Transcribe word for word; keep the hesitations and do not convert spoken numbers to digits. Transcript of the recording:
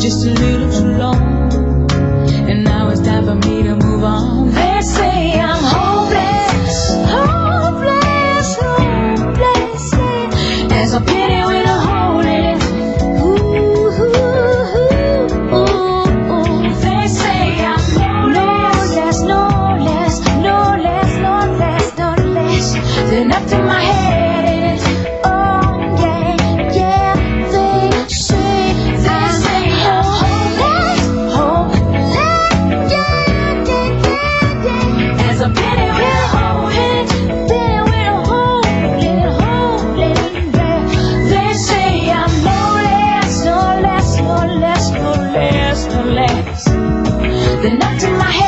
just a little too long, and now it's time for me to move on. They say I'm hopeless, hopeless, hopeless, yeah. There's a pity with a hole in it. Ooh, ooh, ooh, ooh. They say I'm less, no less, no less, no less, no less than up to my head in it. Oh yeah, yeah. They say, they say I'm hopeless, hopeless, yeah, yeah, yeah, yeah. There's a pity with a hole in it, pity with a hole in it, hole in it, yeah. They say I'm no less, no less, no less, no less, no less than up to my head.